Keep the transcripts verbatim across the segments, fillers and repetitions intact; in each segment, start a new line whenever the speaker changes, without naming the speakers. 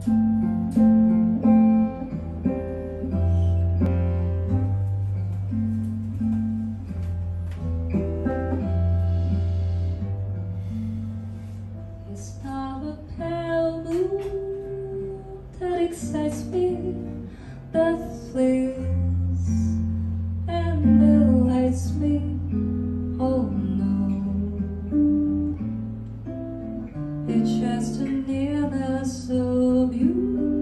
It's not a pale blue that excites me, that flares and delights me. Oh no, it's just the nearness of you.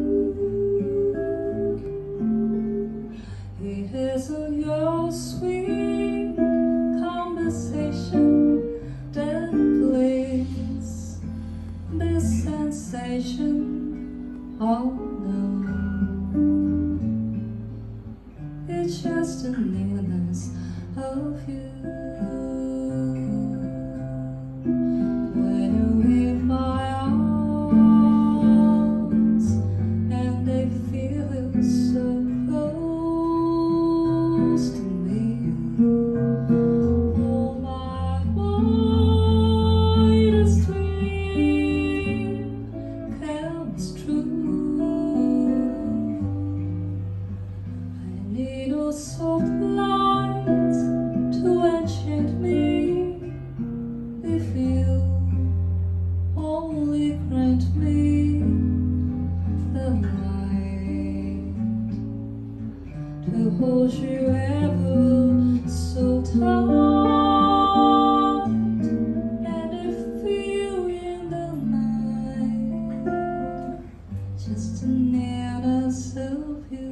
It isn't your sweet conversation that plays this sensation. Oh no, it's just the nearness of you. When you leave my arms and they feel so close to me, oh my wildest dream comes true. I need no soft light to enchant me. If you only grant me the right to hold you ever so tight, and if you in the night, just the nearness of you.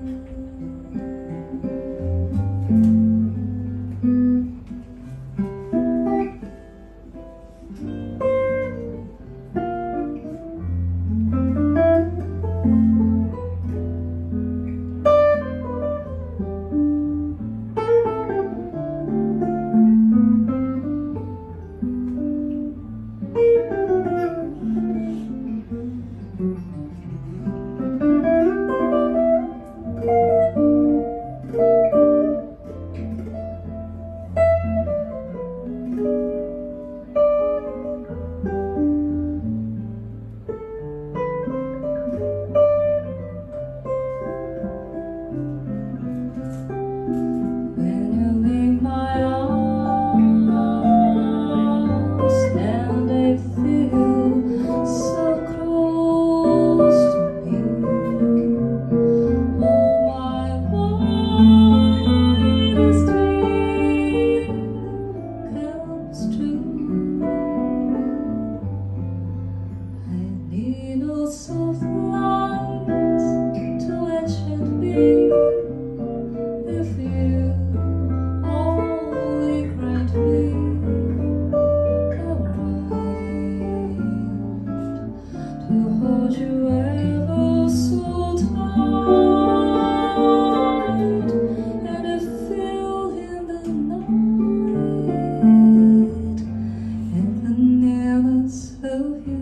Soft light to enchant me. If you only grant me the right to hold you ever so tight, and if you in the night, in the nearness of you.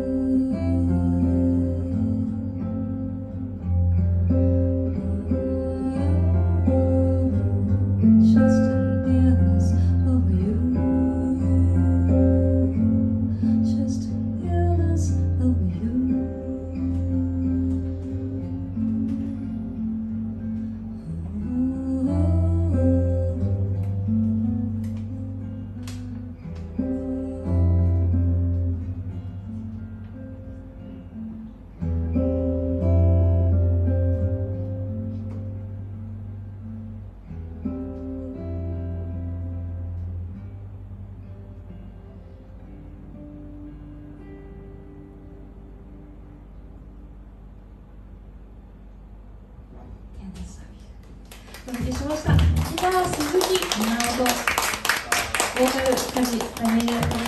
お届けしました。ギター鈴木直人、ボーカル梶谷